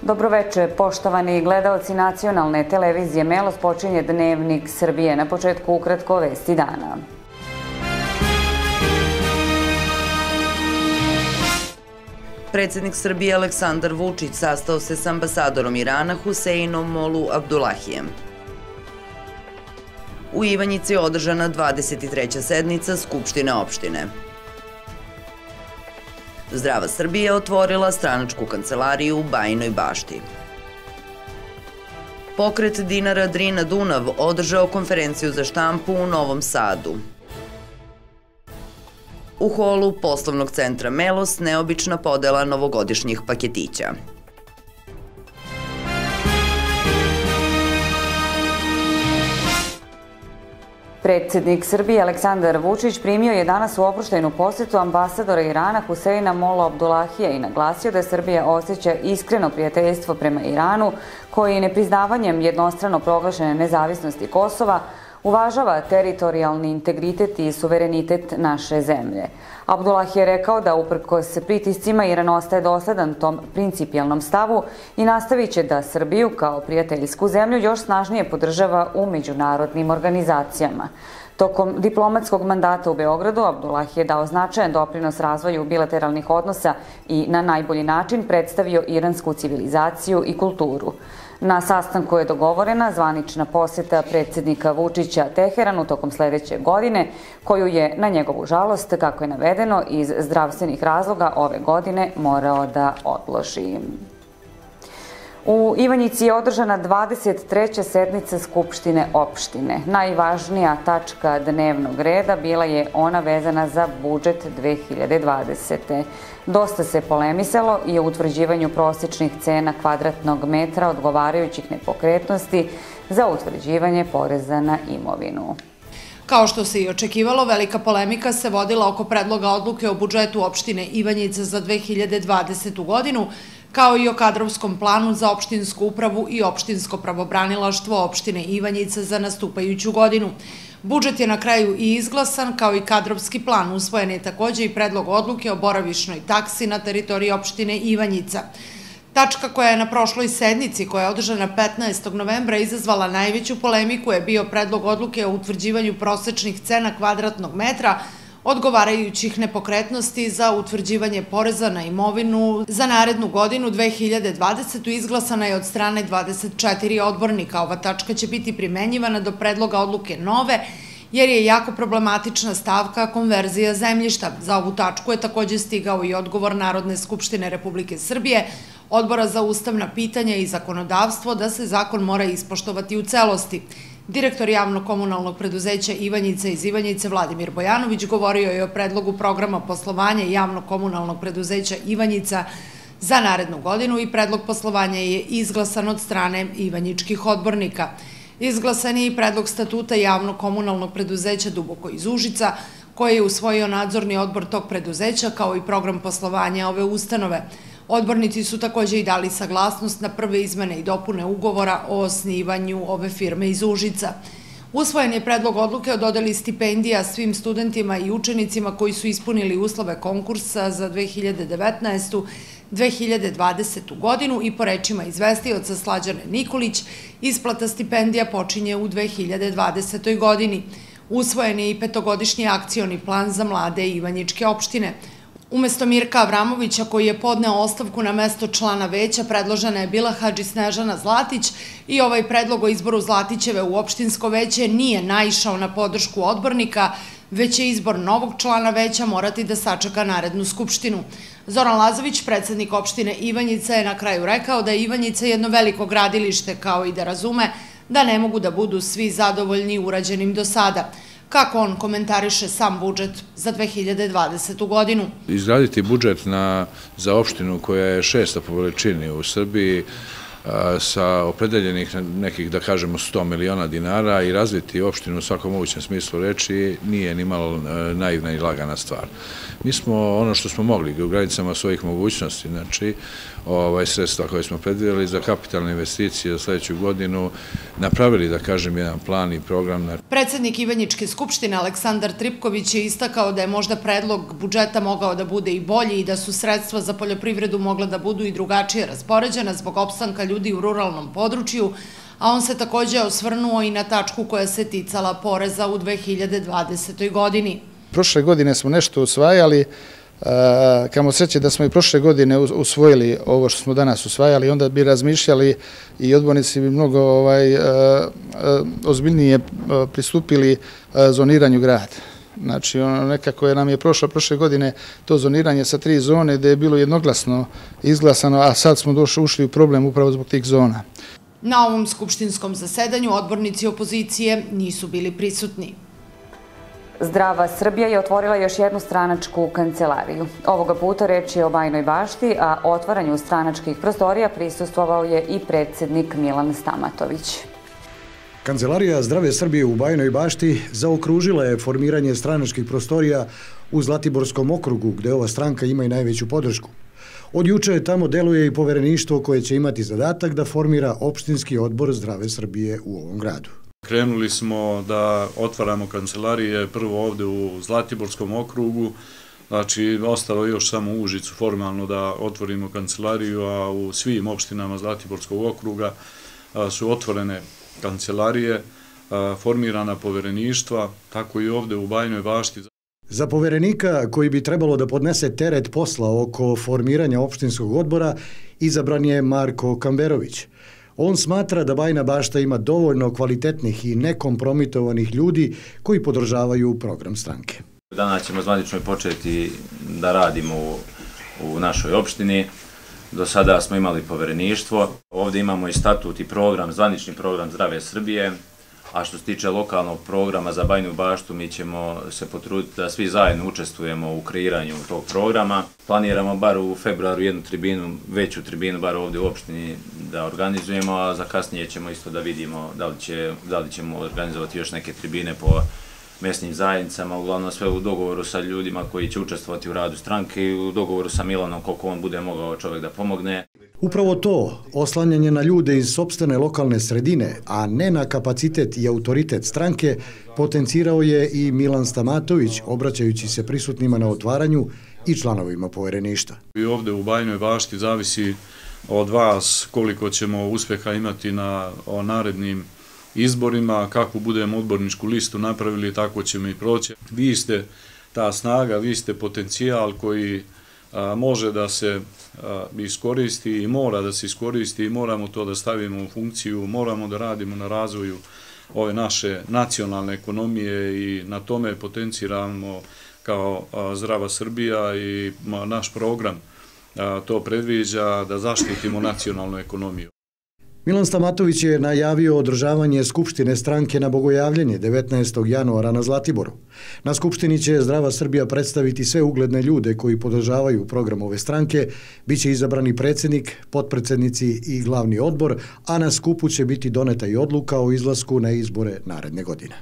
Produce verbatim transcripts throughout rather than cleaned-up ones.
Dobroveče, poštovani gledaoci nacionalne televizije Melos, počinje Dnevnik Srbije. Na početku ukratko vesti dana. Predsednik Srbije Aleksandar Vučić sastao se s ambasadorom Irana Huseinom Molu Abdullahijem. U Ivanjici je održana dvadeset treća sednica Skupštine opštine. Zdrava Srbija otvorila stranačku kancelariju u Bajinoj Bašti. Pokret Dinara Drina Dunav održao konferenciju za štampu u Novom Sadu. U holu poslovnog centra Melos neobična podela novogodišnjih paketića. Predsednik Srbije Aleksandar Vučić primio je danas u oproštajnu posetu ambasadora Irana Huseina Mola Abdullahija i naglasio da Srbija osjeća iskreno prijateljstvo prema Iranu, koji nepriznavanjem jednostrano proglašene nezavisnosti Kosova uvažava teritorijalni integritet i suverenitet naše zemlje. Abdullah je rekao da uprkos pritiscima Iran ostaje dosledan tom principijalnom stavu i nastavit će da Srbiju kao prijateljsku zemlju još snažnije podržava u međunarodnim organizacijama. Tokom diplomatskog mandata u Beogradu Abdullah je dao značajan doprinos razvoju bilateralnih odnosa i na najbolji način predstavio iransku civilizaciju i kulturu. Na sastanku je dogovorena zvanična poseta predsednika Vučića Teheranu tokom sledeće godine, koju je, na njegovu žalost, kako je navedeno, iz zdravstvenih razloga ove godine morao da odloži. U Ivanjici je održana dvadeset treća sednica Skupštine opštine. Najvažnija tačka dnevnog reda bila je ona vezana za budžet dve hiljade dvadesete. Dosta se polemisalo i o utvrđivanju prosječnih cena kvadratnog metra odgovarajućih nepokretnosti za utvrđivanje poreza na imovinu. Kao što se i očekivalo, velika polemika se vodila oko predloga odluke o budžetu opštine Ivanjica za dve hiljade dvadesetu godinu, kao i o kadrovskom planu za opštinsku upravu i opštinsko pravobranilaštvo opštine Ivanjica za nastupajuću godinu. Budžet je na kraju i izglasan, kao i kadrovski plan. Usvojen je takođe i predlog odluke o boravišnoj taksi na teritoriji opštine Ivanjica. Tačka koja je na prošloj sednici, koja je održana petnaestog novembra, izazvala najveću polemiku je bio predlog odluke o utvrđivanju prosečnih cena kvadratnog metra odgovarajućih nepokretnosti za utvrđivanje poreza na imovinu za narednu godinu dve hiljade dvadesetu. Izglasana je od strane dvadeset četiri odbornika. Ova tačka će biti primenjivana do predloga odluke nove, jer je jako problematična stavka konverzija zemljišta. Za ovu tačku je takođe stigao i odgovor Narodne skupštine Republike Srbije, Odbora za ustavna pitanja i zakonodavstvo, da se zakon mora ispoštovati u celosti. Direktor javno-komunalnog preduzeća Ivanjica iz Ivanjice Vladimir Bojanović govorio je o predlogu programa poslovanja javno-komunalnog preduzeća Ivanjica za narednu godinu i predlog poslovanja je izglasan od strane ivanjičkih odbornika. Izglasan je i predlog statuta javno-komunalnog preduzeća Duboko iz Užica, koji je usvojio nadzorni odbor tog preduzeća, kao i program poslovanja ove ustanove. Odbornici su takođe i dali saglasnost na prve izmene i dopune ugovora o osnivanju ove firme iz Užica. Usvojen je predlog odluke o dodeli stipendija svim studentima i učenicima koji su ispunili uslove konkursa za dve hiljade devetnaestu dve hiljade dvadesetu godinu i po rečima izvestioca Slađane Nikolić, isplata stipendija počinje u dve hiljade dvadesetoj godini. Usvojen je i petogodišnji akcioni plan za mlade ivanjičke opštine. Umesto Mirka Avramovića, koji je podneo ostavku na mesto člana veća, predložena je bila Hadži Snežana Zlatić i ovaj predlog o izboru Zlatićeve u opštinsko veće nije naišao na podršku odbornika, već će izbor novog člana veća morati da sačeka narednu skupštinu. Zoran Lazović, predsednik opštine Ivanjica, je na kraju rekao da je Ivanjica jedno veliko gradilište, kao i da razume da ne mogu da budu svi zadovoljni urađenim do sada. Kako on komentariše sam budžet za dve hiljade dvadesetu godinu? Izraditi budžet za opštinu koja je šesta po veličini u Srbiji sa opredeljenih nekih, da kažemo, sto miliona dinara i razviti opštinu u svakom mogućem smislu reči nije ni malo naivna i lagana stvar. Mi smo ono što smo mogli u granicama svojih mogućnosti, znači ovaj sredstva koje smo predvidjeli za kapitalne investicije za sledeću godinu, napravili, da kažem, jedan plan i program. Predsednik Ivanjičke skupštine Aleksandar Tripković je istakao da je možda predlog budžeta mogao da bude i bolji i da su sredstva za poljoprivredu mogla da budu i drugačije raspoređena zbog opstanka ljudi u ruralnom području, a on se takođe osvrnuo i na tačku koja se ticala poreza u dve hiljade dvadesetoj godini. Prošle godine smo nešto usvajali, kamo sreće da smo i prošle godine usvojili ovo što smo danas usvajali, onda bi razmišljali i odbornici bi mnogo ozbiljnije pristupili zoniranju grada. Znači, nekako nam je prošlo prošle godine to zoniranje sa tri zone gde je bilo jednoglasno izglasano, a sad smo ušli u problem upravo zbog tih zona. Na ovom skupštinskom zasedanju odbornici opozicije nisu bili prisutni. Zdrava Srbija je otvorila još jednu stranačku kancelariju. Ovoga puta reč je o Bajinoj Bašti, a otvaranju stranačkih prostorija prisustvovao je i predsednik Milan Stamatović. Kancelarija Zdrave Srbije u Bajinoj Bašti zaokružila je formiranje stranačkih prostorija u Zlatiborskom okrugu, gde ova stranka ima i najveću podršku. Od juče tamo deluje i povereništvo koje će imati zadatak da formira opštinski odbor Zdrave Srbije u ovom gradu. Krenuli smo da otvaramo kancelarije prvo ovde u Zlatiborskom okrugu, znači ostalo još samo u Užicu formalno da otvorimo kancelariju, a u svim opštinama Zlatiborskog okruga su otvorene kancelarije, formirana povereništva, tako i ovde u Bajinoj Bašti. Za poverenika koji bi trebalo da podnese teret posla oko formiranja opštinskog odbora izabran je Marko Kamberović. On smatra da Bajina Bašta ima dovoljno kvalitetnih i nekompromitovanih ljudi koji podržavaju program stranke. Danas ćemo zvanično početi da radimo u, u našoj opštini. Do sada smo imali povereništvo. Ovdje imamo i statut i program, zvanični program Zdrave Srbije. A što se tiče lokalnog programa za Bajinu Baštu, mi ćemo se potruditi da svi zajedno učestvujemo u kreiranju tog programa. Planiramo bar u februaru jednu tribinu, veću tribinu, bar ovdje u opštini da organizujemo, a za kasnije ćemo isto da vidimo da li, će, da li ćemo organizovati još neke tribine po mesnim zajednicama, uglavnom sve u dogovoru sa ljudima koji će učestvovati u radu stranke i u dogovoru sa Milanom koliko on bude mogao čovjek da pomogne. Upravo to, oslanjanje na ljude iz sopstvene lokalne sredine, a ne na kapacitet i autoritet stranke, potencirao je i Milan Stamatović, obraćajući se prisutnima na otvaranju i članovima povereništva. I ovde u Bajinoj Bašti zavisi od vas koliko ćemo uspeha imati na narednim izborima, kakvu budemo odborničku listu napravili, tako ćemo i proći. Vi ste ta snaga, vi ste potencijal koji a, može da se a, iskoristi i mora da se iskoristi i moramo to da stavimo u funkciju, moramo da radimo na razvoju ove naše nacionalne ekonomije i na tome potenciramo kao a, Zdrava Srbija i a, naš program a, to predviđa da zaštitimo nacionalnu ekonomiju. Milan Stamatović je najavio održavanje Skupštine stranke na bogojavljanje devetnaestog januara na Zlatiboru. Na Skupštini će Zdrava Srbija predstaviti sve ugledne ljude koji podržavaju program ove stranke, biće izabrani predsjednik, potpredsednici i glavni odbor, a na skupu će biti doneta i odluka o izlasku na izbore naredne godine.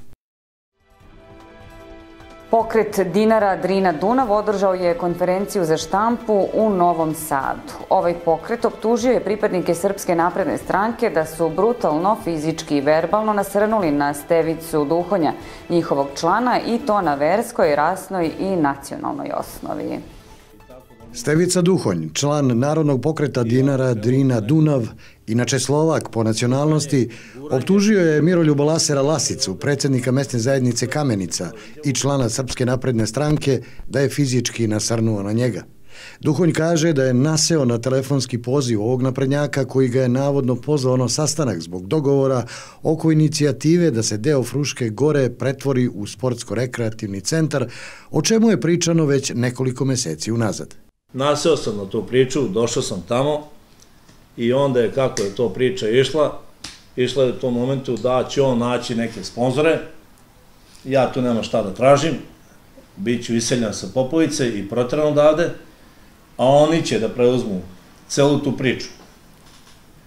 Pokret Dinara Drina Dunav održao je konferenciju za štampu u Novom Sadu. Ovaj pokret optužio je pripadnike Srpske napredne stranke da su brutalno, fizički i verbalno nasrnuli na Stevicu Duhonja, njihovog člana, i to na verskoj, rasnoj i nacionalnoj osnovi. Stevica Duhonj, član Narodnog pokreta Dinara Drina Dunav, inače Slovak po nacionalnosti, optužio je Miroljuba Lasera Lasicu, predsjednika mesne zajednice Kamenica i člana Srpske napredne stranke, da je fizički nasrnuo na njega. Duhonj kaže da je naseo na telefonski poziv ovog naprednjaka koji ga je navodno pozvao na sastanak zbog dogovora oko inicijative da se deo Fruške gore pretvori u sportsko-rekreativni centar, o čemu je pričano već nekoliko meseci unazad. Naseo sam na tu priču, došao sam tamo i onda je, kako je to priča išla, išla je u tom momentu da će on naći neke sponzore, ja tu nema šta da tražim, bit ću iseljen sa Popovice i protjeran odavde, a oni će da preuzmu celu tu priču.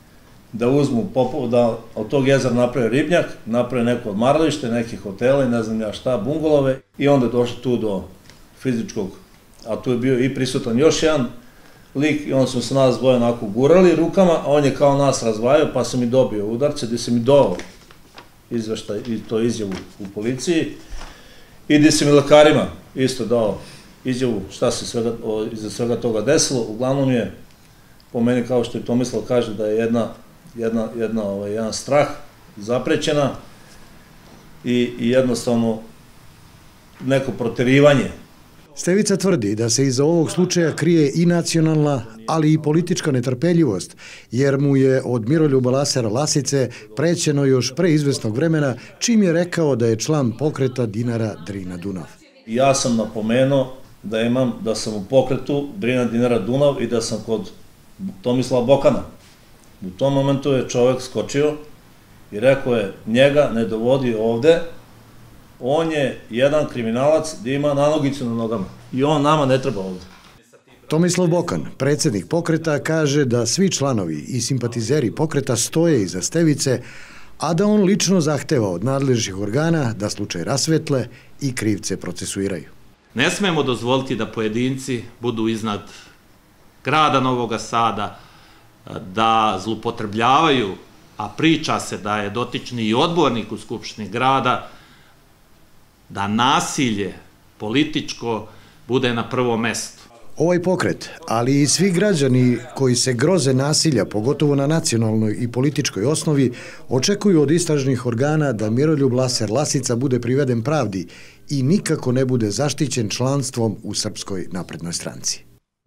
da uzmu, da od tog jezera naprave ribnjak, naprave neko odmaralište, neke hotele, ne znam ja šta, bungolove, i onda je došlo tu do fizičkog, a tu je bio i prisutan još jedan lik, i onda smo se nas dvoje onako gurali rukama, a on je kao nas razvajao, pa sam i dobio udarce, gde sam i dao izveštaj i to izjavu u policiji, i gde sam i lekarima isto dao izjavu šta se svega, iza svega toga desilo. Uglavnom je, po meni, kao što i Tomislav kaže, da je jedna, jedna, jedna, ovaj, jedan strah zaprećena i, i jednostavno neko proterivanje. Stevica tvrdi da se iza ovog slučaja krije i nacionalna, ali i politička netrpeljivost, jer mu je od Miroljuba Lasera Lasice prećeno još pre izvesnog vremena, čim je rekao da je član pokreta Dinara Drina Dunav. Ja sam napomenuo da imam, da sam u pokretu Drina Dinara Dunav i da sam kod Tomislava Bokana. U tom momentu je čovek skočio i rekao je, njega ne dovodi ovde, on je jedan kriminalac gdje ima nanogicu na nogama i on nama ne treba ovde. Tomislav Bokan, predsjednik pokreta, kaže da svi članovi i simpatizeri pokreta stoje iza Stevice, a da on lično zahteva od nadležnih organa da slučaj rasvetle i krivce procesuiraju. Ne smemo dozvoliti da pojedinci budu iznad grada Novog Sada, da zlupotrebljavaju, a priča se da je dotični i odbornik u Skupštini grada, da nasilje političko bude na prvom mestu. Ovaj pokret, ali i svi građani koji se groze nasilja, pogotovo na nacionalnoj i političkoj osnovi, očekuju od istražnih organa da Miroljub Laser Lasica bude priveden pravdi i nikako ne bude zaštićen članstvom u Srpskoj naprednoj stranci.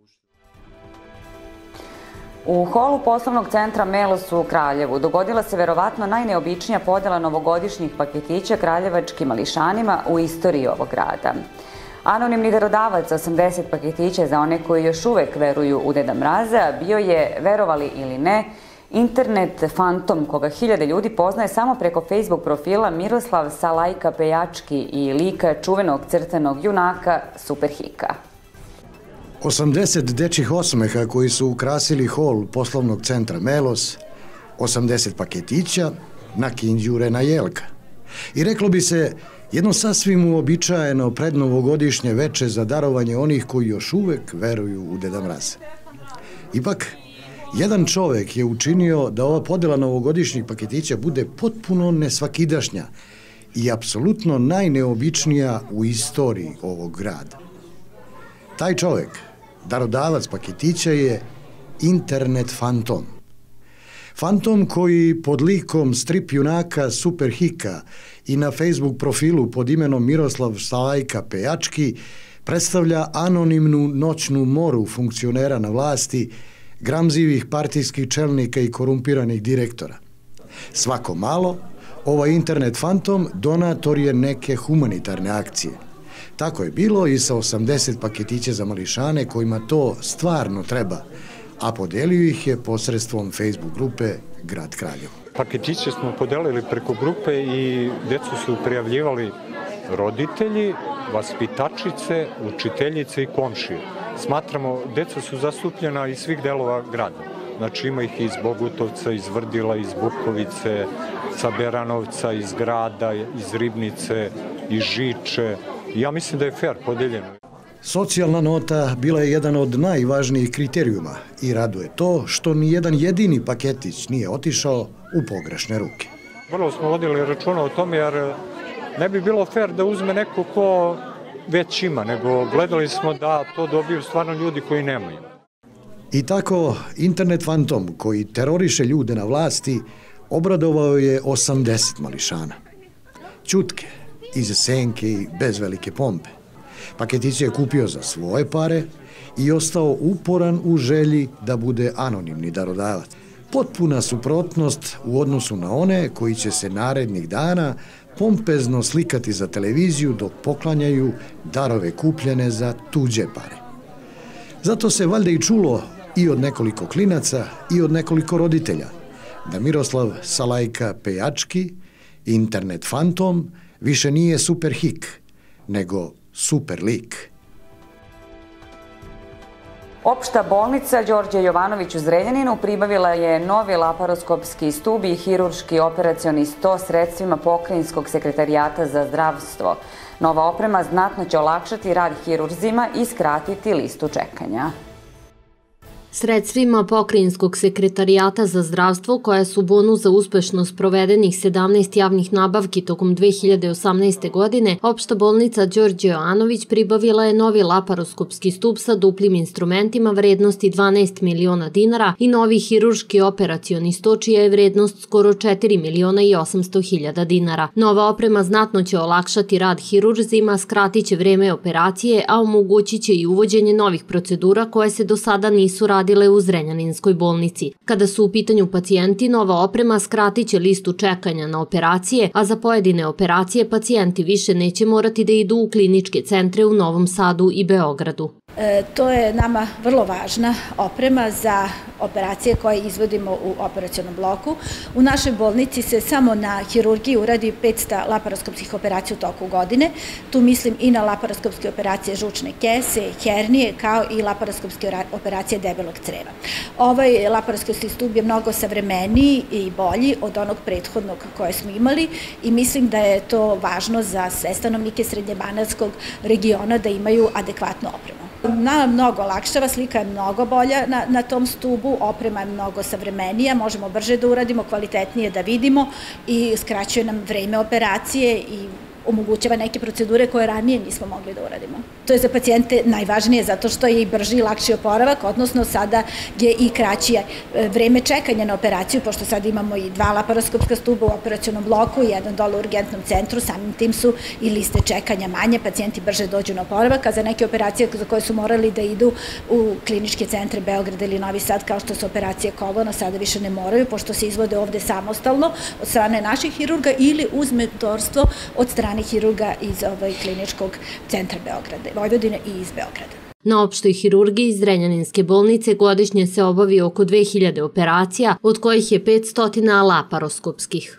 U holu poslovnog centra Melos u Kraljevu dogodila se verovatno najneobičnija podjela novogodišnjih paketića kraljevačkim mališanima u istoriji ovog grada. Anonimni darodavac osamdeset paketića za one koji još uvek veruju u Deda Mraza bio je, verovali ili ne, internet fantom koga hiljade ljudi poznaje samo preko Facebook profila Miroslav Salajka Pejački i lika čuvenog crtanog junaka Superhika. osamdeset dečjih osmeha koji su ukrasili hol poslovnog centra Melos, osamdeset paketića na Kinđurena jelka. I reklo bi se, jedno sasvim uobičajeno prednovogodišnje veče za darovanje onih koji još uvek veruju u Deda Mraza. Ipak, jedan čovek je učinio da ova podela novogodišnjih paketića bude potpuno nesvakidašnja i apsolutno najneobičnija u istoriji ovog grada. Taj čovek, darodavac paketića, je internet fantom. Fantom koji pod likom strip junaka Superhika i na Facebook profilu pod imenom Miroslav Salajka Pejački predstavlja anonimnu noćnu moru funkcionera na vlasti, gramzivih partijskih čelnika i korumpiranih direktora. Svako malo, ovaj internet fantom donator je neke humanitarne akcije. Tako je bilo i sa osamdeset paketića za mališane kojima to stvarno treba, a podelio ih je posredstvom Facebook grupe Grad Kraljevo. Paketiće smo podelili preko grupe i decu su prijavljivali roditelji, vaspitačice, učiteljice i komšije. Smatramo, deca su zastupljena iz svih delova grada. Znači ima ih iz Bogutovca, iz Vrdila, iz Bukovice, sa Beranovca, iz grada, iz Ribnice, iz Žiče. Ja mislim da je fair podeljeno. Socijalna nota bila je jedan od najvažnijih kriterijuma i raduje to što ni jedan jedini paketić nije otišao u pogrešne ruke. Vrlo smo vodili računa o tome jer ne bi bilo fair da uzme neko ko već ima, nego gledali smo da to dobiju stvarno ljudi koji nemaju. I tako, internet fantom koji teroriše ljude na vlasti obradovao je osamdeset mališana. Ćutke, iz senke i bez velike pompe. Paketić je kupio za svoje pare i ostao uporan u želji da bude anonimni darodavac. Potpuna suprotnost u odnosu na one koji će se narednih dana pompezno slikati za televiziju dok poklanjaju darove kupljene za tuđe pare. Zato se valjda i čulo i od nekoliko klinaca i od nekoliko roditelja da Miroslav Salajka Pejački, internet fantom, više nije Superhik, nego Superlik. Opšta bolnica Đorđe Jovanović u Zrenjaninu pribavila je novi laparoskopski stub i hirurški operacioni sto sredstvima Pokrajinskog sekretarijata za zdravstvo. Nova oprema znatno će olakšati rad hirurzima i skratiti listu čekanja. Sredstvima Pokrajinskog sekretarijata za zdravstvo, koja su bonus za uspešnost provedenih sedamnaest javnih nabavki tokom dve hiljade osamnaeste. godine, Opšta bolnica Đorđe Jovanović pribavila je novi laparoskopski stub sa duplim instrumentima vrednosti dvanaest miliona dinara i novi hirurški operacioni sto, čija je vrednost skoro četiri miliona i osamsto hiljada dinara. Nova oprema znatno će olakšati rad hirurzima, skratit će vreme operacije, a omogućit će i uvođenje novih procedura koje se do sada nisu radile u Zrenjaninskoj bolnici. Kada su u pitanju pacijenti, nova oprema skratit će listu čekanja na operacije, a za pojedine operacije pacijenti više neće morati da idu u kliničke centre u Novom Sadu i Beogradu. To je nama vrlo važna oprema za operacije koje izvodimo u operacionom bloku. U našoj bolnici se samo na hirurgiji uradi petsto laparoskopskih operacija u toku godine. Tu mislim i na laparoskopske operacije žučne kese, hernije, kao i laparoskopske operacije debelog creva. Ovaj laparoskopski stub je mnogo savremeniji i bolji od onog prethodnog koje smo imali i mislim da je to važno za sve stanovnike Srednjebanatskog regiona da imaju adekvatnu opremu. Nama mnogo olakšava, slika je mnogo bolja na, na tom stubu, oprema je mnogo savremenija, možemo brže da uradimo, kvalitetnije da vidimo i skraćuje nam vreme operacije i omogućava neke procedure koje ranije nismo mogli da uradimo. To je za pacijente najvažnije zato što je i brži i lakši oporavak, odnosno sada je i kraće vreme čekanja na operaciju, pošto sad imamo i dva laparoskopska stuba u operacionom bloku i jedan dole u urgentnom centru, samim tim su i liste čekanja manje, pacijenti brže dođu na oporavak, a za neke operacije za koje su morali da idu u kliničke centre Beograda ili Novi Sad, kao što su operacije kolona, sada više ne moraju, pošto se izvode ovde samostalno od strane naših hirurga ili uz mentorstvo od strane hirurga iz ovaj kliničkog centra Beograda, Vojvodine i iz Beograda. Na opštoj hirurgiji Zrenjaninske bolnice godišnje se obavi oko dve hiljade operacija, od kojih je petsto laparoskopskih.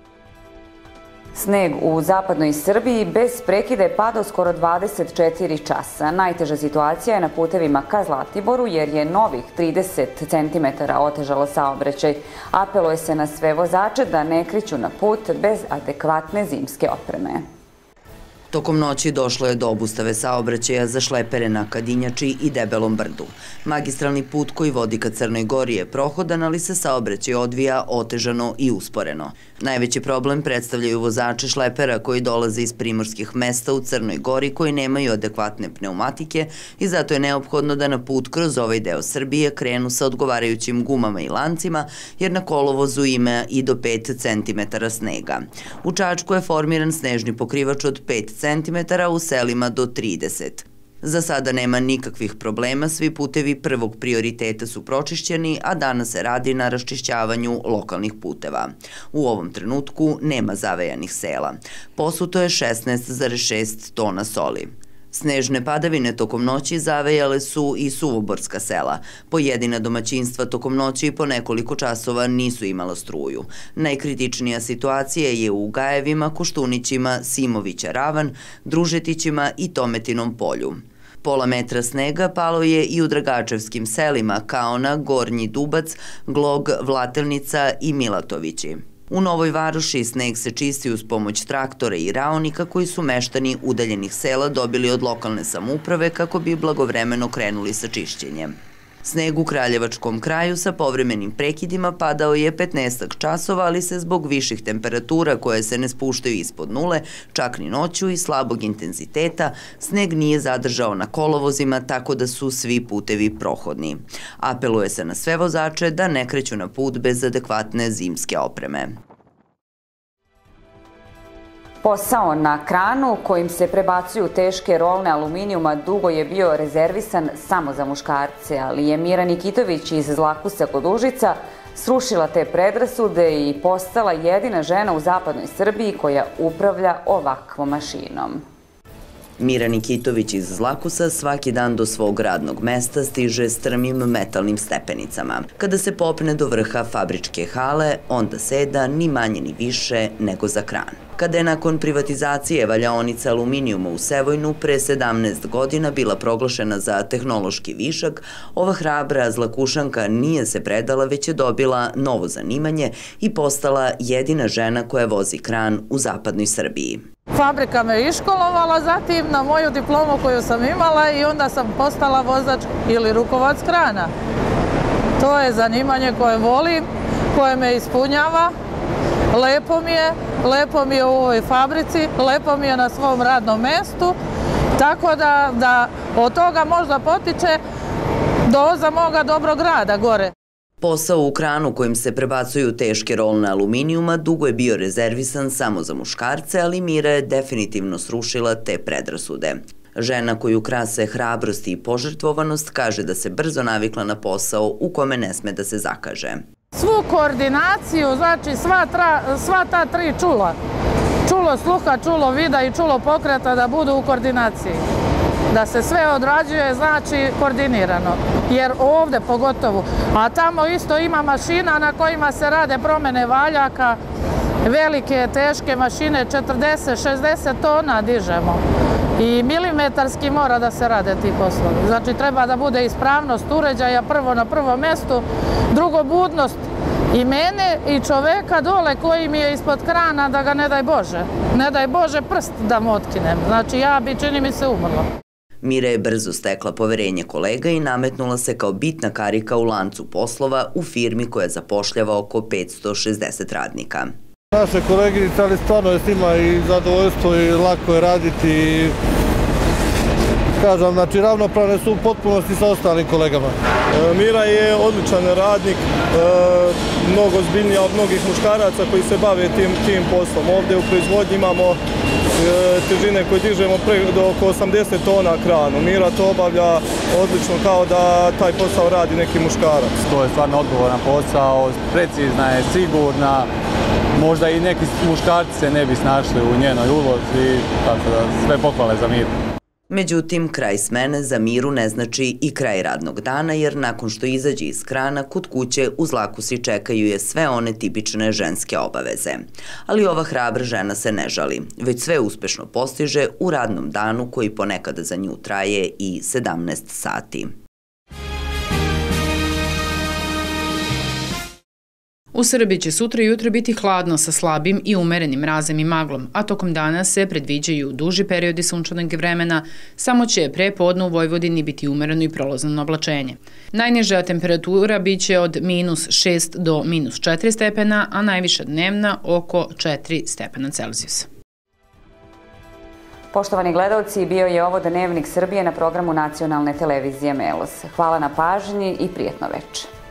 Sneg u zapadnoj Srbiji bez prekida je padao skoro dvadeset četiri časa. Najteža situacija je na putevima ka Zlatiboru jer je novih trideset centimetara otežalo saobraćaj. Apeluje se na sve vozače da ne kreću na put bez adekvatne zimske opreme. Tokom noći došlo je do obustave saobraćaja za šlepere na Kadinjači i Debelom brdu. Magistralni put koji vodi ka Crnoj Gori je prohodan, ali se saobraćaj odvija otežano i usporeno. Najveći problem predstavljaju vozači šlepera koji dolaze iz primorskih mesta u Crnoj Gori koji nemaju adekvatne pneumatike i zato je neophodno da na put kroz ovaj deo Srbije krenu sa odgovarajućim gumama i lancima, jer na kolovozu ima i do pet centimetara snega. U Čačku je formiran snežni pokrivač od pet centimetara, u selima do trideset. Za sada nema nikakvih problema, svi putevi prvog prioriteta su pročišćeni, a danas se radi na raščišćavanju lokalnih puteva. U ovom trenutku nema zavejanih sela. Posuto je šesnaest zarez šest tona soli. Snežne padavine tokom noći zavejale su i suvoborska sela. Pojedina domaćinstva tokom noći i po nekoliko časova nisu imala struju. Najkritičnija situacija je u Gajevima, Koštunićima, Simovića Ravan, Družetićima i Tometinom polju. Pola metra snega palo je i u Dragačevskim selima, Kaona, Gornji Dubac, Glog, Vlatelnica i Milatovići. U Novoj Varoši sneg se čisti uz pomoć traktora i raonika koji su meštani udaljenih sela dobili od lokalne samouprave kako bi blagovremeno krenuli sa čišćenjem. Sneg u Kraljevačkom kraju sa povremenim prekidima padao je petnaest časova, ali se zbog viših temperatura koje se ne spuštaju ispod nule, čak ni noću i slabog intenziteta, sneg nije zadržao na kolovozima, tako da su svi putevi prohodni. Apeluje se na sve vozače da ne kreću na put bez adekvatne zimske opreme. Posao na kranu kojim se prebacuju teške rolne aluminijuma dugo je bio rezervisan samo za muškarce, ali je Mira Nikitović iz Zlakusa kod Užica srušila te predrasude i postala jedina žena u zapadnoj Srbiji koja upravlja ovakvom mašinom. Mira Nikitović iz Zlakusa svaki dan do svog radnog mesta stiže strmim metalnim stepenicama. Kada se popne do vrha fabričke hale, onda seda ni manje ni više nego za kran. Kada je nakon privatizacije valjaonica aluminijuma u Sevojnu pre sedamnaest godina bila proglašena za tehnološki višak, ova hrabra zlakušanka nije se predala, već je dobila novo zanimanje i postala jedina žena koja vozi kran u zapadnoj Srbiji. Fabrika me iškolovala zatim na moju diplomu koju sam imala i onda sam postala vozač ili rukovac krana. To je zanimanje koje volim, koje me ispunjava. Lepo mi je, lepo mi je u ovoj fabrici, lepo mi je na svom radnom mestu, tako da, da od toga možda potiče doza moga dobrog rada gore. Posao u kranu kojim se prebacuju teške rolne aluminijuma dugo je bio rezervisan samo za muškarce, ali Mira je definitivno srušila te predrasude. Žena koju krase hrabrost i požrtvovanost kaže da se brzo navikla na posao u kome ne sme da se zakaže. Svu koordinaciju, znači sva, tra, sva ta tri čula, čulo sluha, čulo vida i čulo pokreta da budu u koordinaciji. Da se sve odrađuje, znači koordinirano, jer ovde pogotovo, a tamo isto ima mašina na kojima se rade promene valjaka, velike, teške mašine, četrdeset šezdeset tona dižemo i milimetarski mora da se rade ti poslovi. Znači treba da bude ispravnost uređaja prvo na prvom mestu, drugo budnost i mene i čoveka dole koji mi je ispod krana da ga ne daj Bože, ne daj Bože prst da mu otkinem, znači ja bi čini mi se umrlo. Mira je brzo stekla poverenje kolega i nametnula se kao bitna karika u lancu poslova u firmi koja zapošljava oko petsto šezdeset radnika. Naše koleginice, ali stvarno je s njima i zadovoljstvo i lako je raditi. Kažem, znači ravnopravne su u potpunosti sa ostalim kolegama. Mira je odličan radnik, mnogo zbiljnija od mnogih muškaraca koji se bave tim, tim poslom. Ovdje u proizvodnji imamo težine koje dižemo do oko osamdeset tona kranu. Mira to obavlja odlično kao da taj posao radi neki muškarac. To je stvarno odgovoran posao, precizna je, sigurna. Možda i neki muškarci se ne bi snašli u njenoj ulozi, tako da sve pohvale za Miru. Međutim, kraj smene za Miru ne znači i kraj radnog dana, jer nakon što izađe iz krana, kod kuće u Zlakusi čekaju je sve one tipične ženske obaveze. Ali ova hrabra žena se ne žali, već sve uspešno postiže u radnom danu koji ponekada za nju traje i sedamnaest sati. U Srbiji će sutra i jutro biti hladno sa slabim i umerenim mrazem i maglom, a tokom dana se predviđaju duži periodi sunčanog vremena, samo će pre podne u Vojvodini biti umereno i prolazno oblačenje. Najniža temperatura biće od minus šest do minus četiri stepena, a najviša dnevna oko četiri stepena Celzijusa. Poštovani gledalci, bio je ovo Dnevnik Srbije na programu nacionalne televizije Melos. Hvala na pažnji i prijatno veče.